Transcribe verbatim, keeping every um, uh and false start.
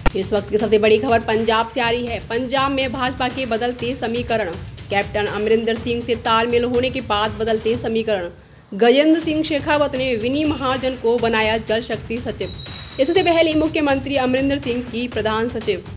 इस वक्त की सबसे बड़ी खबर पंजाब से आ रही है। पंजाब में भाजपा के बदलते समीकरण। कैप्टन अमरिंदर सिंह से तालमेल होने के बाद बदलते समीकरण। गजेंद्र सिंह शेखावत ने विनी महाजन को बनाया जल शक्ति सचिव। इससे पहले मुख्यमंत्री अमरिंदर सिंह की प्रधान सचिव